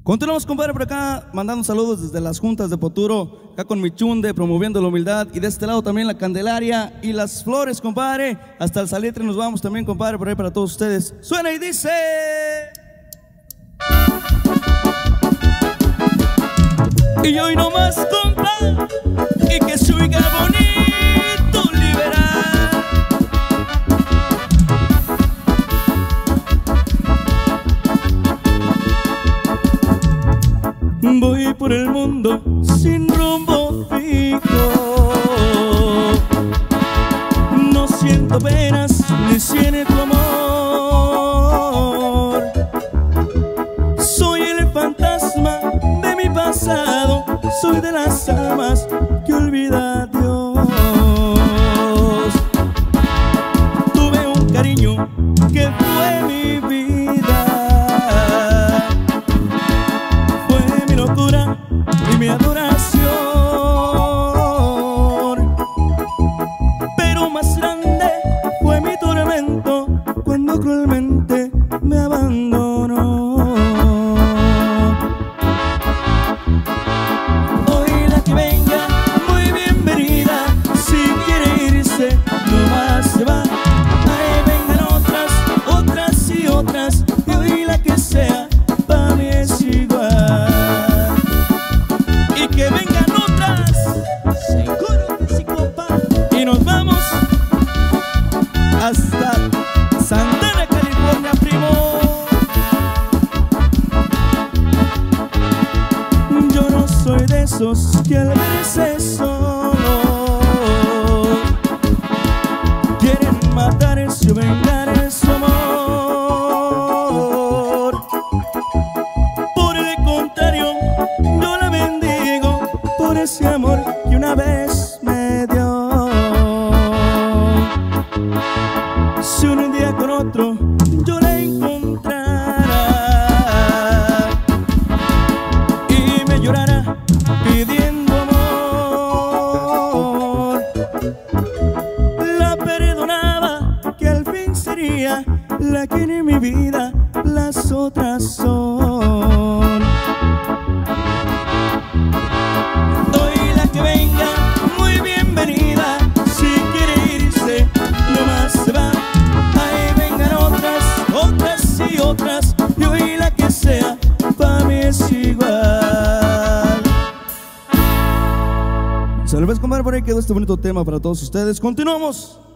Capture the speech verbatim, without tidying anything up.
Continuamos, compadre, por acá, mandando saludos desde las juntas de Poturo, acá con Michunde, promoviendo la humildad, y de este lado también la Candelaria y las flores, compadre. Hasta el Salitre nos vamos también, compadre, por ahí para todos ustedes. Suena y dice... Y hoy no más, compa, y que se oiga bonito liberar. Voy por el mundo sin rumbo fijo, no siento penas ni siento amor. Soy el fantasma de mi pasado, soy de las almas que olvida Dios. Tuve un cariño que fue mi vida, fue mi locura y mi adoración, pero más grande fue mi tormento cuando cruelmente me abandonó. Y hoy la que sea, pa' mí es igual. Y que vengan otras, seguro que sí, compa. Y nos vamos hasta Santana, California, primo. Yo no soy de esos que al verse solo quieren matar su vengar su amor. Ese amor que una vez me dio. Si un día con otro yo la encontrara y me llorara pidiendo amor, la perdonaba, que al fin sería la que en mi vida las otras son. Otras, y hoy la que sea, pa' mí es igual. Saludos, compadre, por ahí quedó este bonito tema para todos ustedes. Continuamos.